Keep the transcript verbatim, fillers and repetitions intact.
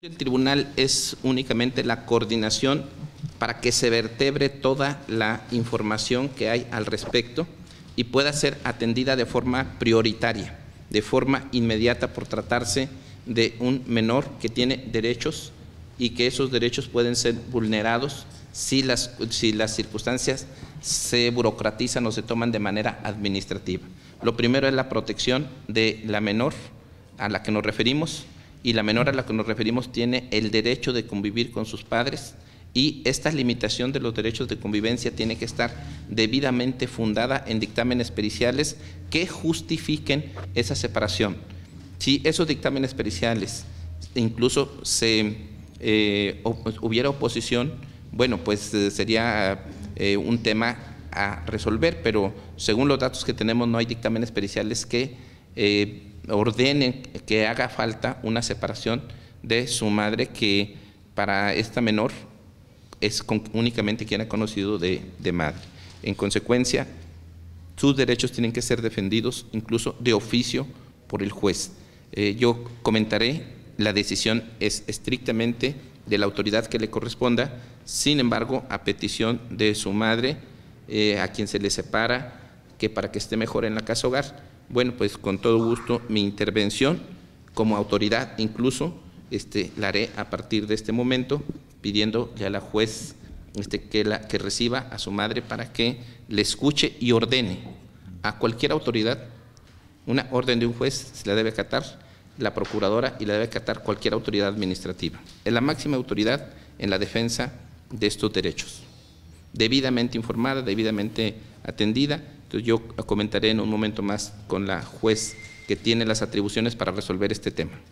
El tribunal es únicamente la coordinación para que se vertebre toda la información que hay al respecto y pueda ser atendida de forma prioritaria, de forma inmediata, por tratarse de un menor que tiene derechos y que esos derechos pueden ser vulnerados si las, si las circunstancias se burocratizan o se toman de manera administrativa. Lo primero es la protección de la menor a la que nos referimos, y la menor a la que nos referimos tiene el derecho de convivir con sus padres, y esta limitación de los derechos de convivencia tiene que estar debidamente fundada en dictámenes periciales que justifiquen esa separación. Si esos dictámenes periciales incluso se eh, hubiera oposición, bueno, pues eh, sería eh, un tema a resolver, pero según los datos que tenemos no hay dictámenes periciales que eh, ordenen que haga falta una separación de su madre, que para esta menor es con, únicamente quien ha conocido de, de madre. En consecuencia, sus derechos tienen que ser defendidos incluso de oficio por el juez. Eh, yo comentaré, la decisión es estrictamente de la autoridad que le corresponda, sin embargo, a petición de su madre, eh, a quien se le separa, que para que esté mejor en la casa hogar, bueno, pues con todo gusto mi intervención como autoridad incluso este, la haré a partir de este momento, pidiéndole a la juez este, que, la, que reciba a su madre para que le escuche y ordene a cualquier autoridad. Una orden de un juez se la debe acatar la procuradora y la debe acatar cualquier autoridad administrativa. Es la máxima autoridad en la defensa de estos derechos, debidamente informada, debidamente atendida. Entonces yo comentaré en un momento más con la juez que tiene las atribuciones para resolver este tema.